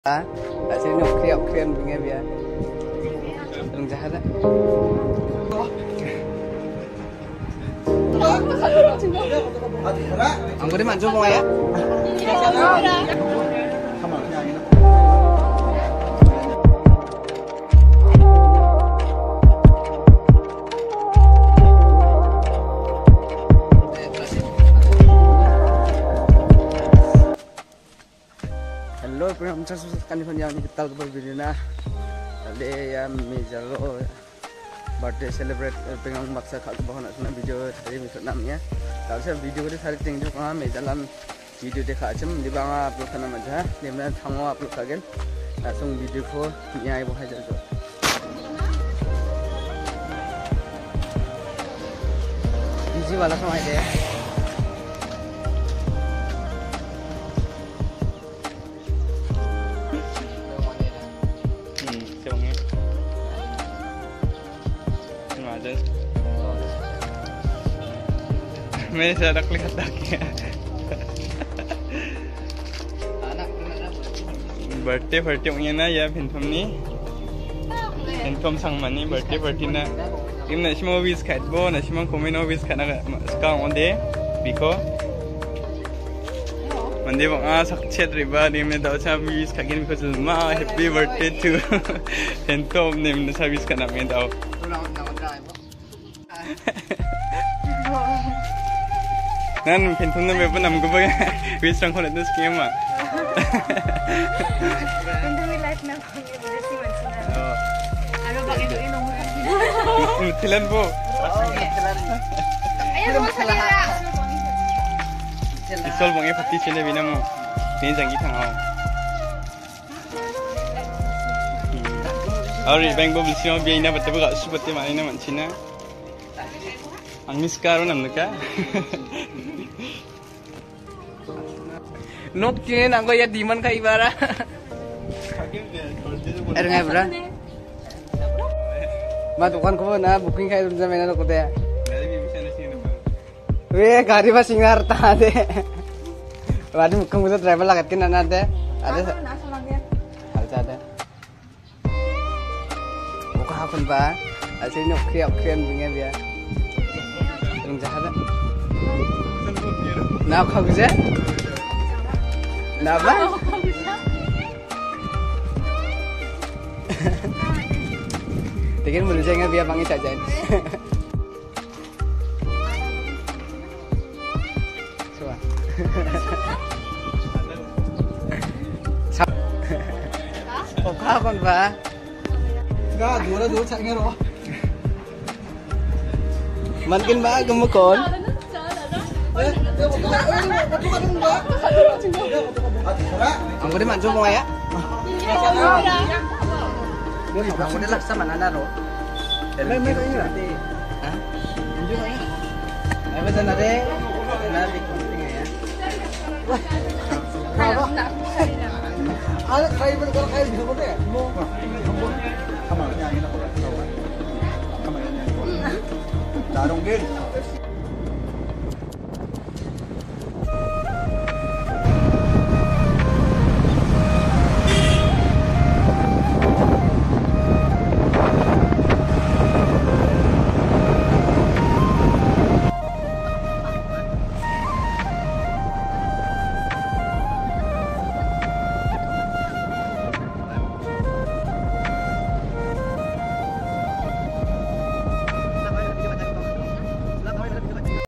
Sini kriak-krian bunga biar belum jahat lah. Anggur di manjung mau ya? Halo, pengen mencatatkan di video ini kita coba video nah. Tadi ya mejalo birthday celebrate pengen maksa kak bahwa nak sunat video tadi misal namanya. Kalau saya video ini hari tinggi juga mejalan video dekak aja di bawah upload karena aja. Di mana tanggung upload lagi. Langsung video ko nyai buah aja tu. Biji wala sama aja. May sadak lihat lagi ya. Birthday punya na ya pintom ni. Pintom sang mani birthday na. Im na semua wis kat bo na semua komen wis kat na sekarang onde biko. Mandi bang sakcet riba ni me dah macam wis kat gini biko cuma happy birthday to pintom ni me service kat na me dah. 난 팬톤은 몇 번 남고 보게 위스랑 콜레드 스키마. 팬톤이 라이프 나 방에 버렸지 많지나. 아로 방에 너희 너무 하기. 틀란 보. 아야 너무 살라. 이솔 봉에 파티 칠레 비나모. 내장기 탕하오. और बैंक बो बिसियो बेइना बत्ते बगा सुबत्ते मानिना मानसिना आंनि स्कारो नमनका nok kini nanggo ya diman ka ibara ngai bra ma dukan ko na booking kai dum jame na ko te we gari ba singar ta de wadi mukhang buta driver lagat kin na de ada alta de buka hakun ba asli nok kriak bunga biar belum jahat lah na kau bisa Napa? Tinggal mulut saya biar panggil saja. Suah. Oh kapan pak? Enggak, dua caknya loh. Makin pak gemukon. Anggur di manjung mau ya? Anggur di laksa mana naro? Mai ini lah. Hah? Manjung ya? Ayo betul nade, nade kunting ya. Ada kayu berkor kayu di sana ya? Mau kamarnya ini nak kamarnya. Darung gin.